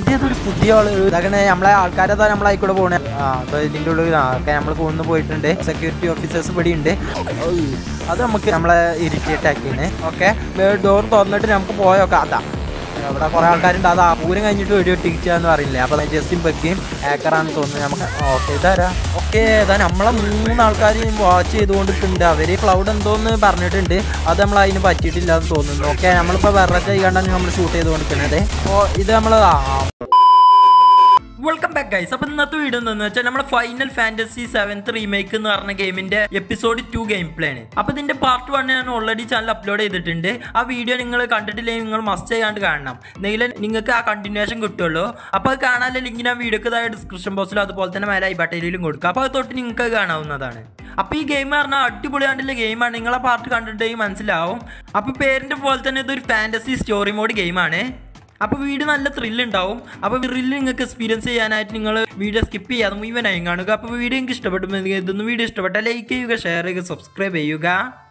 ഇതേതൊരു പുതിയ ആള് ഇതാക്കണേ നമ്മളെ ആൾക്കാരതാ നമ്മളായിക്കൂടെ പോണേ. അപ്പൊ ഇതിൻ്റെ ഉള്ളിൽ ഒക്കെ നമ്മൾ കൊണ്ടു പോയിട്ടുണ്ട്. സെക്യൂരിറ്റി ഓഫീസേഴ്സ് ഇവിടെ ഉണ്ട്. അത് നമുക്ക് നമ്മളെ ഇറിറ്റേറ്റ് ആക്കിയാണ്. ഓക്കെ ഡോർ തുറന്നിട്ട് നമുക്ക് പോയോക്കാം. അതാ അവിടെ കുറെ ആൾക്കാരുണ്ട്. അത് പൂരം കഴിഞ്ഞിട്ട് വെടി വെട്ടിച്ചാന്ന് പറയില്ലേ. അപ്പൊ ജസ്റ്റിൻ ബഗ്ഗയും ഹാക്കറാണെന്ന് തോന്നുന്നു നമുക്ക്. ഓക്കെ ഇതാരാ? ഓക്കെ ഇതാ നമ്മളെ 3 ആൾക്കാർ വാച്ച് ചെയ്തുകൊണ്ടിട്ടുണ്ട്. അവര് ക്ലൗഡ് എന്തോന്ന് പറഞ്ഞിട്ടുണ്ട്. അത് നമ്മൾ അതിന് പറ്റിയിട്ടില്ല എന്ന് തോന്നുന്നു. ഓക്കെ നമ്മളിപ്പോ വെറൈറ്റി ചെയ്യാണ്ടാണ് നമ്മൾ ഷൂട്ട് ചെയ്തുകൊണ്ടിരിക്കുന്നത്. അപ്പോൾ ഇത് നമ്മൾ വെൽക്കം ബാക്ക് ഗൈസ്. അപ്പോൾ ഇന്നത്തെ വീഡിയോ എന്താണെന്ന് വെച്ചാൽ നമ്മുടെ ഫൈനൽ ഫാന്റസി 7th റീമേക്ക് എന്ന് പറഞ്ഞ ഗെയിമിന്റെ എപ്പിസോഡ് 2 ഗെയിം പ്ലേ ആണ്. അപ്പോൾ ഇതിന്റെ പാർട്ട് 1 ഞാൻ ഓൾറെഡി ചാനൽ അപ്ലോഡ് ചെയ്തിട്ടുണ്ട്. ആ വീഡിയോ നിങ്ങൾ കണ്ടിട്ടില്ലെങ്കിൽ നിങ്ങൾ മസ്റ്റ് ചെയ്യാണ്ട് കാണണം. എന്നെങ്കിലും നിങ്ങൾക്ക് ആ കണ്ടിന്യൂഷൻ കിട്ടുള്ളൂ. അപ്പോൾ അത് കാണാനുള്ള ലിങ്ക് ഞാൻ വീഡിയോക്ക് താഴെ ഡിസ്ക്രിപ്ഷൻ ബോക്സിലും അതുപോലെ തന്നെ മേലെ ഐ ബട്ടണിലും കൊടുക്കുക. അപ്പോൾ അത് തൊട്ട് നിങ്ങൾക്ക് കാണാവുന്നതാണ്. അപ്പോൾ ഈ ഗെയിം പറഞ്ഞാൽ അടിപൊളിയായിട്ടുള്ള ഗെയിമാണ്. നിങ്ങളെ പാർട്ട് കണ്ടിട്ടുണ്ടെങ്കിൽ മനസ്സിലാവും. അപ്പോൾ പേരിന്റെ പോലെ തന്നെ ഇതൊരു ഫാന്റസി സ്റ്റോറി മോഡ് ഗെയിമാണ്. അപ്പോൾ വീഡിയോ നല്ല ത്രില്ലുണ്ടാവും. അപ്പോൾ ത്രില്ല് നിങ്ങൾക്ക് എക്സ്പീരിയൻസ് ചെയ്യാനായിട്ട് നിങ്ങൾ വീഡിയോ സ്കിപ്പ് ചെയ്യാതെ മുഴുവനായും കാണുക. അപ്പോൾ വീഡിയോ നിങ്ങൾക്ക് ഇഷ്ടപ്പെട്ടു ഇതൊന്നും വീഡിയോ ഇഷ്ടപ്പെട്ടാൽ ലൈക്ക് ചെയ്യുക, ഷെയർ ചെയ്യുക, സബ്സ്ക്രൈബ് ചെയ്യുക.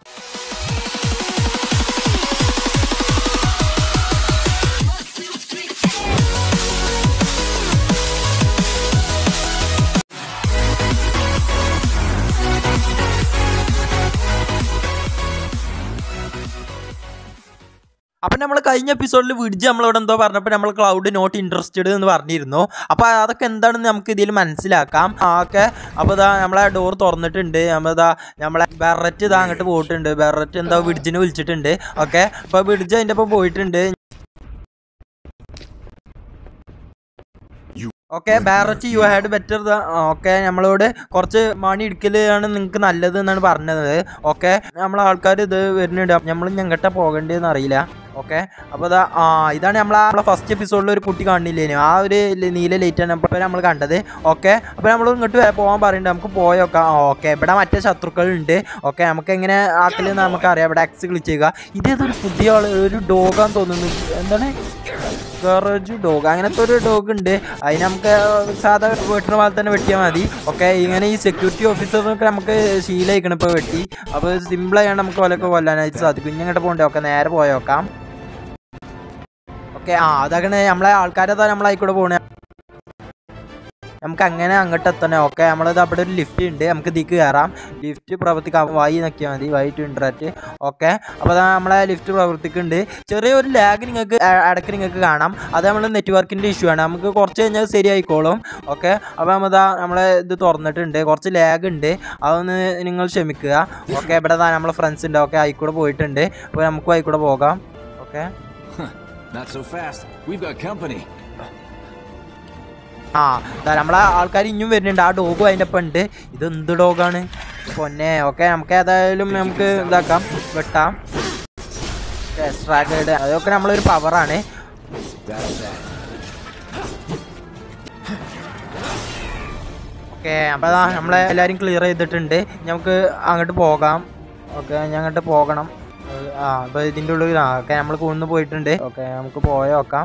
അപ്പം നമ്മൾ കഴിഞ്ഞ എപ്പിസോഡിൽ വിടിച്ച് നമ്മളോട് എന്തോ പറഞ്ഞപ്പോൾ നമ്മൾ ക്ലൗഡ് നോട്ട് ഇൻട്രസ്റ്റഡ് എന്ന് പറഞ്ഞിരുന്നു. അപ്പോൾ അതൊക്കെ എന്താണെന്ന് നമുക്ക് ഇതിൽ മനസ്സിലാക്കാം. ഓക്കെ അപ്പോൾ ഇതാ നമ്മളെ ഡോർ തുറന്നിട്ടുണ്ട്. നമ്മളെ ബെററ്റ് ഇതാ അങ്ങോട്ട് പോയിട്ടുണ്ട്. ബെററ്റ് എന്താ വിടിച്ചിന് വിളിച്ചിട്ടുണ്ട്. ഓക്കെ അപ്പോൾ വിടിച്ച് അതിൻ്റെ ഒപ്പം പോയിട്ടുണ്ട്. ഓക്കെ ബാരറ്റ് യു ഹാഡ് ബെറ്റർ. ഓക്കെ നമ്മളോട് കുറച്ച് മണി എടുക്കലാണ് നിങ്ങൾക്ക് നല്ലത് എന്നാണ് പറഞ്ഞത്. ഓക്കെ നമ്മളെ ആൾക്കാർ ഇത് വരുന്നുണ്ട്. നമ്മൾ ഞങ്ങട്ട പോകേണ്ടതെന്ന് അറിയില്ല. ഓക്കെ അപ്പോൾ ഇതാണ് നമ്മളെ ഫസ്റ്റ് എപ്പിസോഡിൽ ഒരു കുട്ടി കാണില്ലേനു. ആ ഒരു നീല ലൈറ്റാണ് ഇപ്പോൾ നമ്മൾ കണ്ടത്. ഓക്കെ അപ്പോൾ നമ്മൾ ഇങ്ങോട്ട് പോകാൻ പറയുന്നുണ്ട്. നമുക്ക് പോയോക്കാം. ഓക്കെ ഇവിടെ മറ്റേ ശത്രുക്കളുണ്ട്. ഓക്കെ നമുക്ക് എങ്ങനെ ആക്കലെന്ന് നമുക്കറിയാം. ഇവിടെ എക്സ് ക്ലിക്ക് ചെയ്യുക. ഇതേതൊരു പുതിയ ആൾ ഒരു ഡോഗാന്ന് തോന്നുന്നു. എന്താണ് ഗറേജ് ഡോഗ് അങ്ങനത്തെ ഒരു ഡോഗ് ഉണ്ട്. അതിന് നമുക്ക് സാധാ വെട്ടുന്ന പോലെ തന്നെ വെട്ടിയാൽ മതി. ഓക്കെ ഇങ്ങനെ ഈ സെക്യൂരിറ്റി ഓഫീസറിനൊക്കെ നമുക്ക് ശീലമായിക്കണം ഇപ്പോൾ വെട്ടി. അപ്പോൾ സിമ്പിളായാണ് നമുക്ക് ഓലൊക്കെ കൊല്ലാനായിട്ട് സാധിക്കും. ഇനി അങ്ങോട്ട് പോകണ്ടേ. ഓക്കെ നേരെ പോയോക്കാം. ഓക്കെ അതാണ് നമ്മളെ ആൾക്കാരതാ നമ്മളായിക്കൂടെ പോകണേ. നമുക്ക് അങ്ങനെ അങ്ങോട്ട് എത്തണേ. ഓക്കെ നമ്മളത് അവിടെ ഒരു ലിഫ്റ്റ് ഉണ്ട്. നമുക്ക് ഇതിക്ക് കയറാം. ലിഫ്റ്റ് പ്രവർത്തിക്കാം. വൈ നോക്കിയാൽ മതി. Y to interact. ഓക്കെ അപ്പോൾ നമ്മളെ ലിഫ്റ്റ് പ്രവർത്തിക്കുന്നുണ്ട്. ചെറിയൊരു ലാഗ് നിങ്ങൾക്ക് ഇടയ്ക്ക് നിങ്ങൾക്ക് കാണാം. അത് നമ്മൾ നെറ്റ്വർക്കിൻ്റെ ഇഷ്യൂ ആണ്. നമുക്ക് കുറച്ച് കഴിഞ്ഞാൽ ശരിയായിക്കോളും. ഓക്കെ അപ്പോൾ നമ്മളെ ഇത് തുറന്നിട്ടുണ്ട്. കുറച്ച് ലാഗ് ഉണ്ട്. അതൊന്ന് നിങ്ങൾ ക്ഷമിക്കുക. ഓക്കെ ഇവിടെ നമ്മളെ ഫ്രണ്ട്സ് ഉണ്ട്. ഓക്കെ ആയിക്കൂടെ പോയിട്ടുണ്ട്. അപ്പോൾ നമുക്ക് ആയിക്കൂടെ പോകാം. ഓക്കെ നമ്മളെ ആൾക്കാർ ഇനിയും വരുന്നുണ്ട്. ആ ഡോഗും അതിൻ്റെ ഒപ്പം ഉണ്ട്. ഇത് എന്ത് ഡോഗാണ് പൊന്നെ. ഓക്കെ നമുക്ക് ഏതായാലും നമുക്ക് ഇതാക്കാം, വെട്ടാം. എക്സ്ട്രാ അതൊക്കെ നമ്മളൊരു പവറാണ്. ഓക്കെ അപ്പോൾ നമ്മളെ എല്ലാവരും ക്ലിയർ ചെയ്തിട്ടുണ്ട്. നമുക്ക് അങ്ങോട്ട് പോകാം. ഓക്കെ ഞാൻ അങ്ങോട്ട് പോകണം. അപ്പോൾ ഇതിൻ്റെ ഉള്ളിൽ ഓക്കെ നമ്മൾ കൊണ്ടു പോയിട്ടുണ്ട്. ഓക്കെ നമുക്ക് പോയോക്കാം.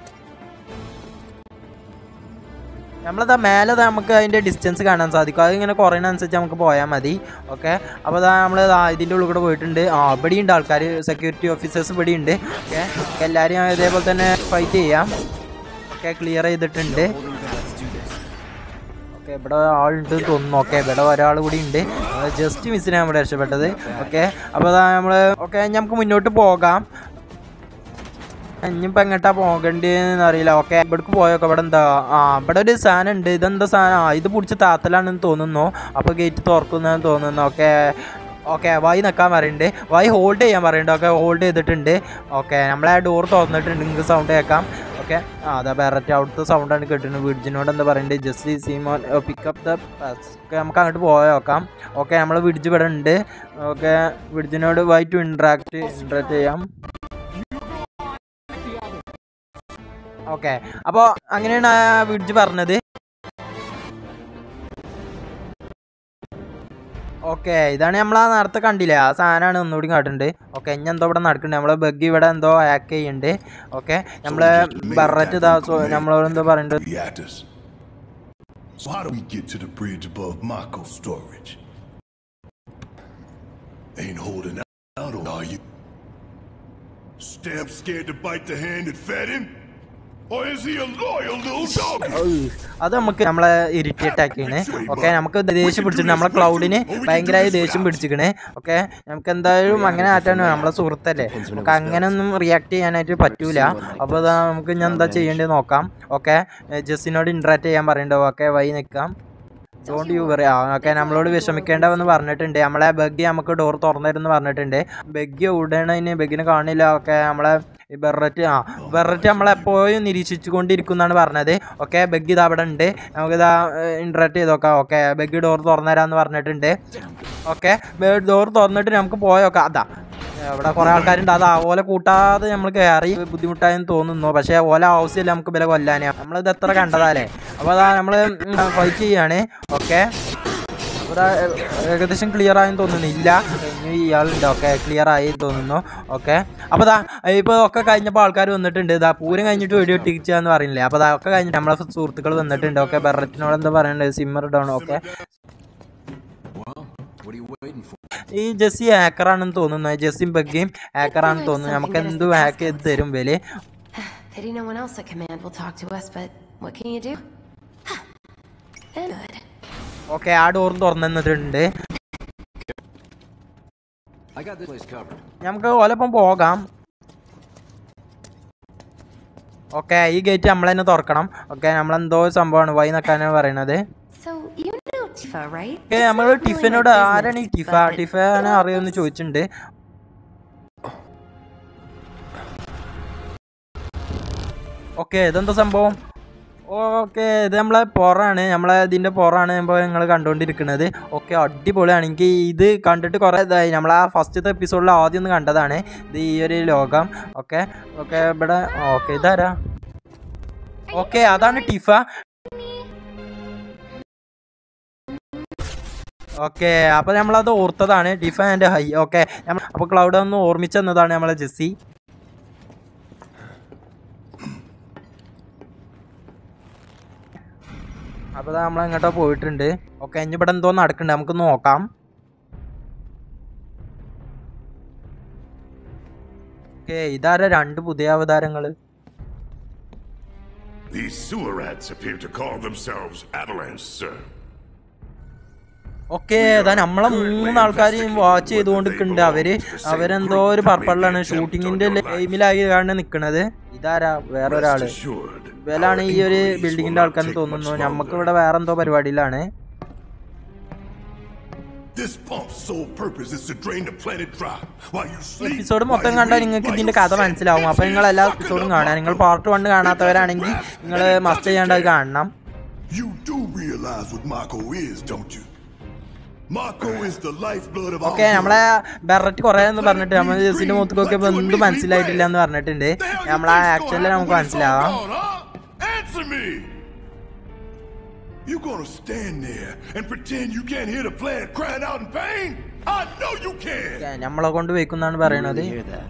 നമ്മളതാ മേലെ നമുക്ക് അതിൻ്റെ ഡിസ്റ്റൻസ് കാണാൻ സാധിക്കും. അതിങ്ങനെ കുറയുന്നതനുസരിച്ച് നമുക്ക് പോയാൽ മതി. ഓക്കെ അപ്പോൾ നമ്മൾ ഇതിൻ്റെ ഉള്ളിൽ കൂടെ പോയിട്ടുണ്ട്. ഇവിടെയുണ്ട് ആൾക്കാർ, സെക്യൂരിറ്റി ഓഫീസേഴ്സ് ഇവിടെയുണ്ട്. ഓക്കെ എല്ലാവരും ഇതേപോലെ തന്നെ ഫൈറ്റ് ചെയ്യാം. ഓക്കെ ക്ലിയർ ചെയ്തിട്ടുണ്ട്. ഓക്കെ ഇവിടെ ആളുണ്ട് തോന്നുന്നു. ഓക്കെ ഇവിടെ ഒരാൾ കൂടി ഉണ്ട്. ജസ്റ്റ് മിസ്സിനാണ് നമ്മൾ രക്ഷപ്പെട്ടത്. ഓക്കെ അപ്പോൾ നമ്മൾ ഓക്കെ നമുക്ക് മുന്നോട്ട് പോകാം. ഇനിയിപ്പോൾ എങ്ങോട്ടാ പോകേണ്ടതെന്ന് അറിയില്ല. ഓക്കെ ഇവിടേക്ക് പോയൊക്കെ. ഇവിടെ എന്താ ഇവിടെ ഒരു സാധനം ഉണ്ട്. ഇതെന്താ സാധനം? ഇത് പിടിച്ച് താത്തലാണെന്ന് തോന്നുന്നു. അപ്പോൾ ഗേറ്റ് തുറക്കുന്നതെന്ന് തോന്നുന്നു. ഓക്കെ വൈ നിൽക്കാൻ പറയുന്നുണ്ട്. വൈ ഹോൾഡ് ചെയ്യാൻ പറയുന്നുണ്ട്. ഓക്കെ ഹോൾഡ് ചെയ്തിട്ടുണ്ട്. ഓക്കെ നമ്മളെ ഡോർ തുറന്നിട്ടുണ്ട്. നിങ്ങൾക്ക് സൗണ്ട് കേൾക്കാം. ഓക്കെ അതാ ബെററ്റ് അവിടുത്തെ സൗണ്ടാണ് കേട്ടിട്ടുണ്ട്. വിഡ്ജിനോട് എന്താ പറയുന്നത്? ജസ്റ്റ് സീമോൻ പിക്കപ്പ് ദ ഓക്കെ നമുക്ക് അങ്ങോട്ട് പോയോക്കാം. ഓക്കെ നമ്മൾ വിഡ്ജ് ഇവിടെ ഉണ്ട്. ഓക്കെ വിഡ്ജിനോട് വൈ ടു ഇൻട്രാക്ട് ചെയ്യാം. ഓക്കെ അപ്പോൾ അങ്ങനെയാണ് ആ വിഡ്ജ് പറഞ്ഞത്. ഓക്കെ ഇതാണ് നമ്മളാ നേരത്തെ കണ്ടില്ലേ, ആ സാധനമാണ് ഒന്നുകൂടി കാട്ടുന്നുണ്ട്. ഓക്കെ ഇനി എന്തോ ഇവിടെ നടക്കുന്നുണ്ട്. നമ്മളെ ബഗ്ഗി ഇവിടെ എന്തോ ഹാക്ക് ചെയ്യുന്നുണ്ട്. ഓക്കെ നമ്മളെ ബെററ്റ് ഇതാ നമ്മളോട് എന്തോ പറയുന്നുണ്ട്. So how do we get to the bridge above Mako storage? Ain't holding out, are you? Stamp scared to bite the hand that fed him? Or is he a loyal little dog? അത് നമുക്ക് നമ്മളെ irritate ആക്കിയാണ്. Okay, നമുക്ക് ദേഷ്യം പിടിച്ചിട്ടുണ്ട്. നമ്മളെ ക്ലൗഡിന് ഭയങ്കരമായി ദേഷ്യം പിടിച്ചിരിക്കണേ. Okay, നമുക്ക് എന്തായാലും അങ്ങനെ ആറ്റാണ്, നമ്മളെ സുഹൃത്തല്ലേ. നമുക്ക് അങ്ങനെ ഒന്നും റിയാക്ട് ചെയ്യാനായിട്ട് പറ്റൂല. അപ്പോൾ അതാ നമുക്ക് ഞാൻ എന്താ ചെയ്യേണ്ടത് നോക്കാം. ഓക്കെ, ജസ്സിനോട് ഇൻട്രാക്ട് ചെയ്യാൻ പറയണ്ടോ. ഓക്കെ, വഴി നിൽക്കാം. Don't you very. ഓക്കെ, നമ്മളോട് വിഷമിക്കേണ്ടതെന്ന് പറഞ്ഞിട്ടുണ്ട്. നമ്മളെ ബഗ്ഗി നമുക്ക് ഡോർ തുറന്നിരുന്ന് പറഞ്ഞിട്ടുണ്ട്. ബഗ്ഗി ഉടനെ ബഗ്ഗിനെ കാണില്ല. ഓക്കെ, നമ്മളെ ബെററ്റ് നമ്മളെപ്പോഴും നിരീക്ഷിച്ചു കൊണ്ടിരിക്കുന്നാണ് പറഞ്ഞത്. ഓക്കെ, ബഗ്ഗി ഇതാ അവിടെ ഉണ്ട്. നമുക്കിതാ ഇൻട്രാക്ട് ചെയ്ത് നോക്കാം. ഓക്കെ, ബഗ്ഗി ഡോർ തുറന്നുതരാമെന്ന് പറഞ്ഞിട്ടുണ്ട്. ഓക്കെ, ഡോർ തുറന്നിട്ട് നമുക്ക് പോയോക്കാം. അതാ ഇവിടെ കുറേ ആൾക്കാരുണ്ട്. അത് ഓല കൂട്ടാതെ നമ്മൾ കയറി ബുദ്ധിമുട്ടായെന്ന് തോന്നുന്നു. പക്ഷേ ഓല ആവശ്യമില്ല നമുക്ക് വില കൊല്ലാനേ. നമ്മളിത് എത്ര കണ്ടതാലേ. അപ്പോൾ അതാ നമ്മൾ ഫൈറ്റ് ചെയ്യാണ്. ഓക്കെ, ഇവിടെ ഏകദേശം ക്ലിയർ ആയെന്ന് തോന്നുന്നു. ഇല്ല, ഇനി ഇയാളുണ്ട്. ഓക്കെ, ക്ലിയർ ആയി തോന്നുന്നു. ഓക്കെ, അപ്പോൾ ഇതാ ഇപ്പോൾ ഒക്കെ കഴിഞ്ഞപ്പോൾ ആൾക്കാർ വന്നിട്ടുണ്ട്. ഇതാ പൂരം കഴിഞ്ഞിട്ട് വീഡിയോ ഇട്ടിച്ചാന്ന് പറയുന്നില്ലേ. അപ്പോൾ അതൊക്കെ കഴിഞ്ഞിട്ട് നമ്മളെ സുഹൃത്തുക്കൾ വന്നിട്ടുണ്ട്. ഓക്കെ, ബെററ്റിനോട് എന്താ പറയുന്നത്, സിമ്മർ ഡൗൺ. ഓക്കെ, ഈ ജെസ്സി ഹാക്കറാണെന്ന് തോന്നുന്നു. ജെസ്സിയും ബഗ്ഗിയും ഹാക്കറാണെന്ന് തോന്നുന്നു. നമുക്ക് എന്തും ഹാക്ക് ചെയ്ത് തരും വില. ഓക്കെ, ആ ഡോർ തുറന്നിട്ടുണ്ട്. നമുക്ക് ഓലപ്പം പോകാം. ഓക്കെ, ഈ ഗേറ്റ് നമ്മൾ തന്നെ തുറക്കണം. ഓക്കെ, നമ്മളെന്തോ സംഭവമാണ് വഴി നിൽക്കാനാണ് പറയണത്. ഓക്കെ, നമ്മൾ ടിഫിനോട് ആരാണ് ഈ ടിഫാനെ അറിയുമെന്ന് ചോദിച്ചിട്ടുണ്ട്. ഓക്കെ, ഇതെന്താ സംഭവം? ഓക്കെ, ഇത് നമ്മളെ പുറമാണ്. നമ്മളെ ഇതിൻ്റെ പുറമാണ് ഇപ്പോൾ നിങ്ങൾ കണ്ടുകൊണ്ടിരിക്കുന്നത്. ഓക്കെ, അടിപൊളിയാണ്. എനിക്ക് ഇത് കണ്ടിട്ട് കുറേ ഇതായി. നമ്മൾ ആ ഫസ്റ്റത്തെ എപ്പിസോഡിൽ ആദ്യം ഒന്ന് കണ്ടതാണ് ഇത്, ഈ ഒരു ലോകം. ഓക്കെ, ഓക്കെ, ഇവിടെ ഓക്കെ ഇതാരാ? ഓക്കെ, അതാണ് ടിഫ. ഓക്കെ, അപ്പോൾ നമ്മളത് ഓർത്തതാണ് ടിഫ ആൻഡ് ഹൈ. ഓക്കെ, അപ്പോൾ ക്ലൗഡ് ഒന്ന് ഓർമ്മിച്ചെന്നതാണ് നമ്മളെ ജെസ്സി. അപ്പോൾ നമ്മൾ എങ്ങോട്ടോ പോയിട്ടുണ്ട്. ഓക്കെ, ഇനി ഇവിടെ എന്തോ നടക്കുന്നുണ്ട്, നമുക്ക് നോക്കാം. ഓക്കെ, ഇതാരാ രണ്ട് പുതിയ അവതാരങ്ങൾ? These sewer rats appear to call themselves Avalanche, sir. Okay, അതാ നമ്മളെ 3 ആൾക്കാരെയും വാച്ച് ചെയ്തുകൊണ്ടിരിക്കുന്നുണ്ട്. അവരെന്തോ ഒരു പർപ്പളിലാണ് ഷൂട്ടിങ്ങിന്റെ എയിമിലായി കാരണം നിൽക്കുന്നത്. ഇതാരാ? വേറൊരാള്. ഇവരാണ് ഈ ഒരു ബിൽഡിങ്ങിന്റെ ആൾക്കാരെന്ന് തോന്നുന്നു. നമുക്ക് ഇവിടെ വേറെ എന്തോ പരിപാടിയിലാണ്. എപ്പിസോഡ് മൊത്തം കണ്ടാൽ നിങ്ങൾക്ക് ഇതിന്റെ കഥ മനസ്സിലാവും. അപ്പൊ നിങ്ങൾ എല്ലാ എപ്പിസോഡും കാണാം. നിങ്ങൾ പാർട്ട് 1 കാണാത്തവരാണെങ്കിൽ നിങ്ങൾ മസ്റ്റ് ചെയ്യാണ്ട് കാണണം. ഓക്കെ, നമ്മളെ ബെററ്റ് കുറേ എന്ന് പറഞ്ഞിട്ട് നമ്മൾ ജെസ്സിന്റെ മുഖത്തൊക്കെ എന്തും മനസ്സിലായിട്ടില്ല എന്ന് പറഞ്ഞിട്ടുണ്ട്. നമ്മളെ ആക്ഷനിൽ നമുക്ക് മനസ്സിലാവാം. You gonna stand there and pretend you can't hear the planet crying out in pain? I know you can. നമ്മളെ കൊണ്ട് വെക്കുന്നാണ് പറയണത്.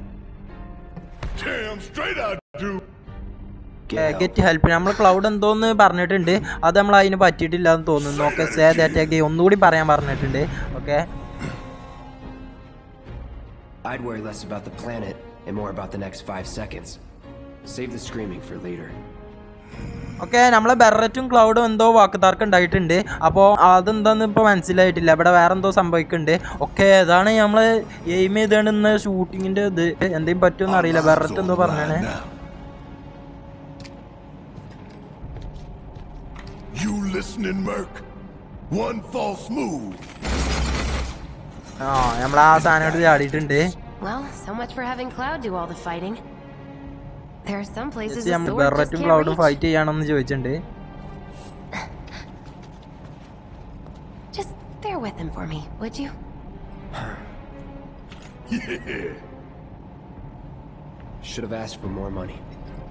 Damn straight I do. Get help. നമ്മൾ ക്ലൗഡ് എന്തോന്ന് പറഞ്ഞിട്ടുണ്ട്, അത് നമ്മൾ അതിന് പറ്റിയിട്ടില്ല എന്ന് തോന്നുന്നു. ഓക്കെ, സേ ദാറ്റ് അഗൈൻ ഒന്നുകൂടി പറയാൻ പറഞ്ഞിട്ടുണ്ട്. Okay, I'd worry less about the planet and more about the next 5 seconds. Save the screaming for later. Okay, നമ്മളെ ബെററ്റും ക്ലൗഡും എന്തോ വാക്കുതർക്കം ഉണ്ടായിട്ടുണ്ട്. അപ്പോൾ അതെന്താന്ന് ഇപ്പോൾ മനസ്സിലായിട്ടില്ല. ഇവിടെ വേറെ എന്തോ സംഭവിക്കുന്നുണ്ട്. ഓക്കെ, അതാണ് നമ്മൾ എയിം ചെയ്തുകൊണ്ടിരുന്ന ഷൂട്ടിങ്ങിൻ്റെ ഇത്. എന്തെങ്കിലും പറ്റുമെന്ന് അറിയില്ല. ബെററ്റ് എന്തോ പറഞ്ഞാണ്. You listening, Merc? One false move. നമ്മൾ ആ സാധനം എടുത്ത് ചാടിയിട്ടുണ്ട്. Well, so much for having Cloud do all the fighting. There are some places the sword just ബെററ്റും can't ക്ലൗഡും reach. ഫൈറ്റ് ചെയ്യണമെന്ന് ചോദിച്ചിട്ടുണ്ട്. Just bear with him for me, would you? Yeah. Should have asked for more money.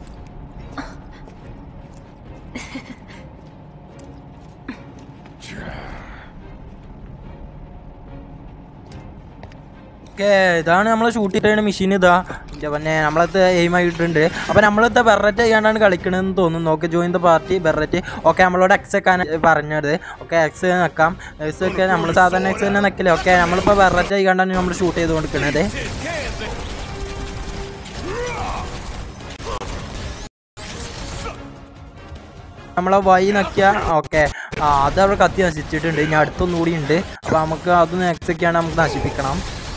Okay, ഇതാണ് നമ്മൾ shoot ചെയ്തിട്ട് machine. ഇതാ പിന്നെ നമ്മളത് എയിം ആയിട്ടുണ്ട്. അപ്പോൾ നമ്മളിത് ബെററ്റ് ചെയ്യാണ്ടാണ് കളിക്കണമെന്ന് തോന്നുന്നു. Okay, join the party Barret. Okay, നമ്മളോട് എക്സ് വെക്കാൻ പറഞ്ഞത്. ഓക്കെ, എക്സ് വെക്കാം. എക്സ് ഒക്കെ നമ്മൾ സാധാരണ എക്സ് തന്നെ വെക്കില്ലേ. ഓക്കെ, നമ്മളിപ്പോൾ ബെററ്റ് ചെയ്യാണ്ടാണ് നമ്മൾ ഷൂട്ട് ചെയ്ത് കൊടുക്കുന്നത്. നമ്മളെ വഴി നക്കിയ ഓക്കെ അത് അവിടെ കത്തി നശിച്ചിട്ടുണ്ട്. ഇനി അടുത്തൊന്നും കൂടി ഉണ്ട്. അപ്പോൾ നമുക്ക് അത് നെക്സ്റ്റൊക്കെയാണ് നമുക്ക് നശിപ്പിക്കണം.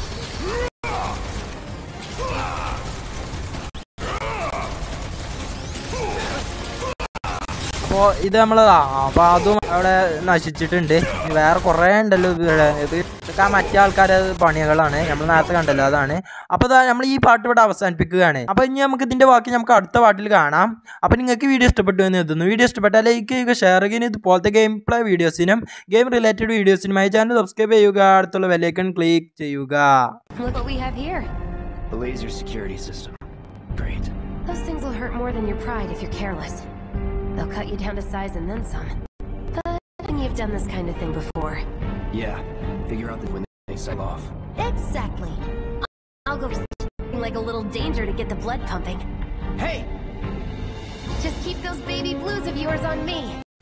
അപ്പോൾ ഇത് നമ്മൾ അപ്പോൾ അതും അവിടെ നശിച്ചിട്ടുണ്ട്. വേറെ കുറേ ഉണ്ടല്ലോ ഇതൊക്കെ മറ്റേ ആൾക്കാരെ പണികളാണ്, നമ്മൾ നേരത്തെ കണ്ടല്ലോ അതാണ്. അപ്പോൾ ഇതാ നമ്മൾ ഈ പാട്ട് ഇവിടെ അവസാനിപ്പിക്കുകയാണ്. അപ്പോൾ ഇനി നമുക്ക് ഇതിൻ്റെ ബാക്കി നമുക്ക് അടുത്ത പാട്ടിൽ കാണാം. അപ്പോൾ നിങ്ങൾക്ക് വീഡിയോ ഇഷ്ടപ്പെട്ടു എന്ന് എഴുതുന്നു. വീഡിയോ ഇഷ്ടപ്പെട്ടാൽ ലൈക്ക് ചെയ്യുക, ഷെയർ ചെയ്യുക. ഇതുപോലത്തെ ഗെയിം പ്ലേ വീഡിയോസിനും ഗെയിം റിലേറ്റഡ് വീഡിയോസിനുമായി ചാനൽ സബ്സ്ക്രൈബ് ചെയ്യുക, അടുത്തുള്ള ബെല്ലൈക്കൺ ക്ലിക്ക് ചെയ്യുക. Look what we have here. The laser security system. Great. Those things will hurt more than your pride if you're careless. They'll cut you down to size and then some. But I think you've done this kind of thing before. Yeah, figure out when they set off. Exactly. I'll go like a little danger to get the blood pumping. Hey! Just keep those baby blues of yours on me.